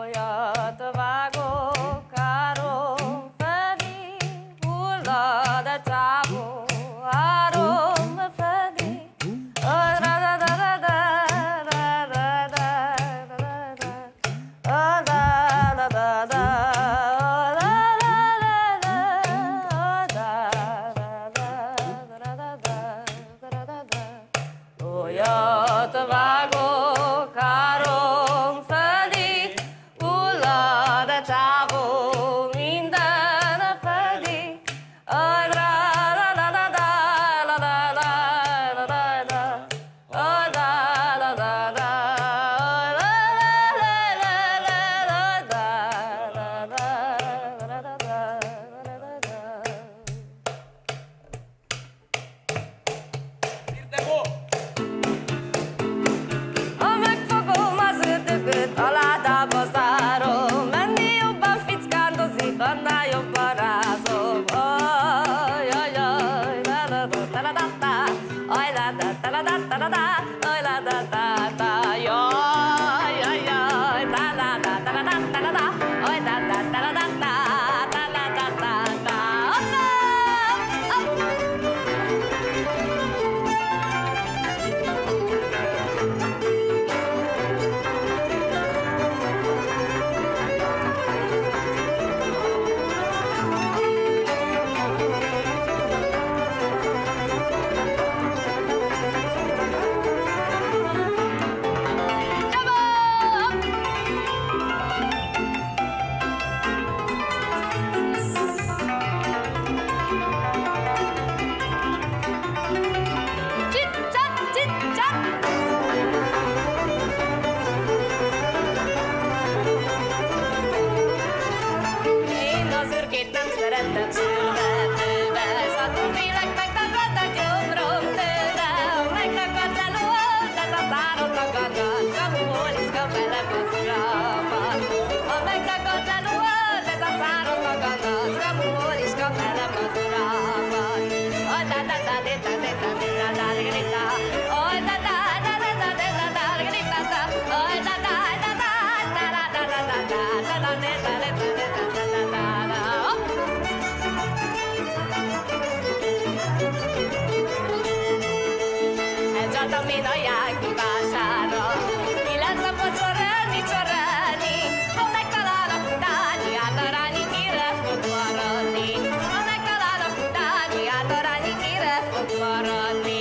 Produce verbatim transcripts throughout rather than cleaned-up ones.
Olyat vágok, árom felé, hullad a csávó, árom felé. Olyat vágok, árom felé, hullad a csávó, minden felé. Ha megfogom az ördögöt, a ládába zárom, menni jobban fickándozik, annál jobban rázom. Aj, aj, aj, la la la la la la, aj la la la la la la la, aj la la la la, jaj, jaj, jaj, la la la la la la la la, aj la la la la la la, la la la la la, én az ürgét nem szeretem szülve, tőle, szadó vélek megtagad a gyomrom tőle, ha megtagad a lót, ez a szárod magadat, kamuhol is kap bele mozgában. Ha megtagad a lót, ez a szárod magadat, kamuhol is kap bele mozgában. Aj, da da da da da da da da da da da da, aj, da da da da da da da da da da, aj, da da da da da da da da da da da da da da da da. Ez adom én a jákívására, ki lesz a pocsorálni, csorálni, ha megtalálok utáni, átarányi, mire fog maradni. Ha megtalálok utáni, átarányi, mire fog maradni.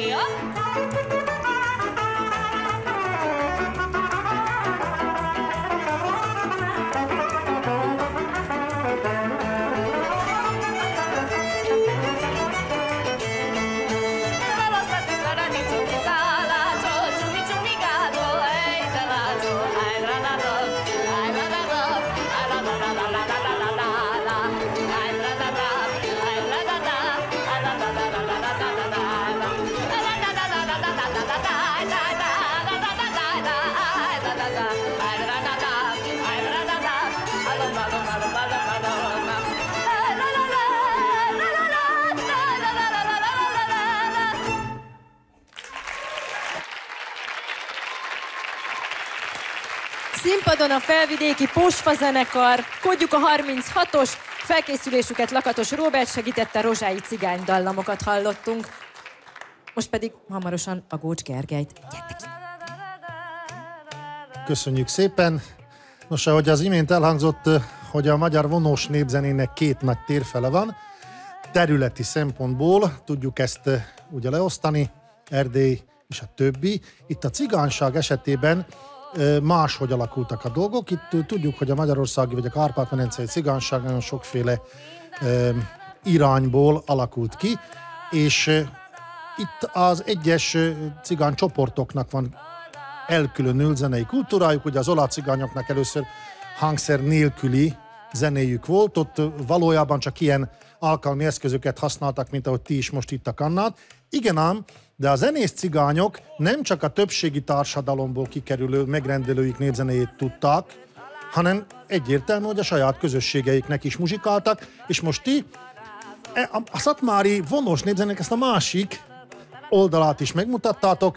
Színpadon a felvidéki Pósfa zenekar, Kodjuk a harminchatos, felkészülésüket Lakatos Róbert segítette, rozsái cigány dallamokat hallottunk. Most pedig hamarosan a Gócs Gergelyt. Gyertek ki! Köszönjük szépen! Nos, ahogy az imént elhangzott, hogy a magyar vonós népzenének két nagy térfele van, területi szempontból tudjuk ezt ugye leosztani, Erdély és a többi. Itt a cigányság esetében máshogy alakultak a dolgok. Itt tudjuk, hogy a magyarországi vagy a kárpát-medencei cigányság nagyon sokféle irányból alakult ki, és itt az egyes cigány csoportoknak van elkülönült zenei kultúrájuk. Ugye az olasz cigányoknak először hangszer nélküli zenéjük volt, ott valójában csak ilyen alkalmi eszközöket használtak, mint ahogy ti is most itt a kannát. Igen ám, de a zenész cigányok nem csak a többségi társadalomból kikerülő megrendelőik népzenéjét tudták, hanem egyértelmű, hogy a saját közösségeiknek is muzsikáltak, és most ti a szatmári vonós népzenének ezt a másik oldalát is megmutattátok.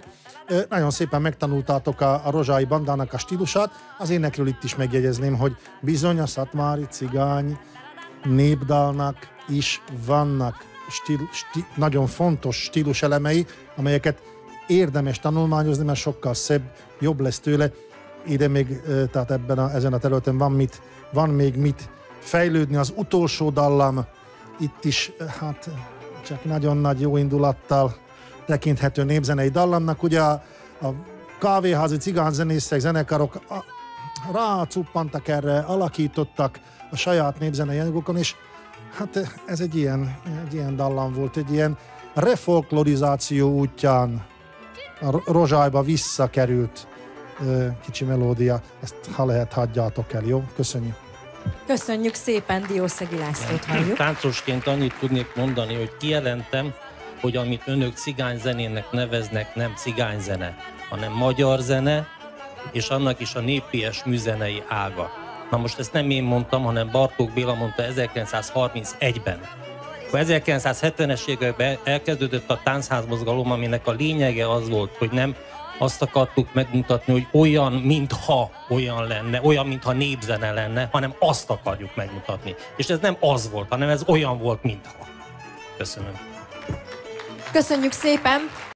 Nagyon szépen megtanultátok a, a rozsai bandának a stílusát. Az énekről itt is megjegyezném, hogy bizony a szatmári cigány népdalnak is vannak stíl, stíl, nagyon fontos stíluselemei, amelyeket érdemes tanulmányozni, mert sokkal szebb, jobb lesz tőle. Ide még, tehát ebben a, ezen a területen van, mit, van még mit fejlődni. Az utolsó dallam itt is, hát csak nagyon nagy jó indulattal tekinthető népzenei dallamnak. Ugye a, a kávéházi cigányzenészek, zenekarok a, rácuppantak erre, alakítottak a saját népzenei anyagokon, és hát ez egy ilyen, egy ilyen dallam volt, egy ilyen refolklorizáció útján a rozsályba visszakerült kicsi melódia. Ezt ha lehet, hagyjátok el, jó? Köszönjük. Köszönjük szépen, Diószegi Lászlót halljuk. Táncosként annyit tudnék mondani, hogy kijelentem, hogy amit önök cigányzenének neveznek, nem cigányzene, hanem magyar zene, és annak is a népies műzenei ága. Na most ezt nem én mondtam, hanem Bartók Béla mondta ezerkilencszázharmincegyben. A ezerkilencszázhetvenes években elkezdődött a táncházmozgalom, aminek a lényege az volt, hogy nem azt akartuk megmutatni, hogy olyan, mintha olyan lenne, olyan, mintha népzene lenne, hanem azt akarjuk megmutatni. És ez nem az volt, hanem ez olyan volt, mintha. Köszönöm. Köszönjük szépen!